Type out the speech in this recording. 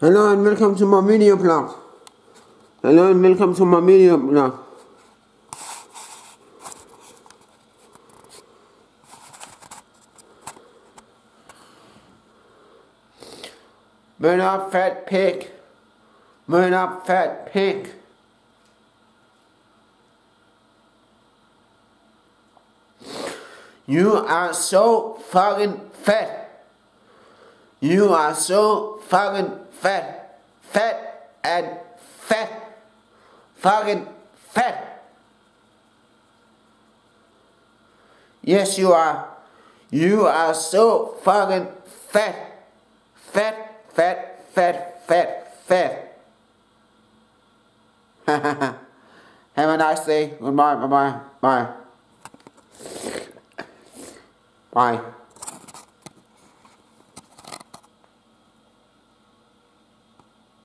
Hello and welcome to my video blog. Hello and welcome to my video blog. Burn up, fat pig. Burn up, fat pig. You are so fucking fat. You are so fucking fat. Fat and fat. Fucking fat. Yes, you are. You are so fucking fat. Fat, fat, fat, fat, fat. Have a nice day. Goodbye, bye-bye. Bye. Bye.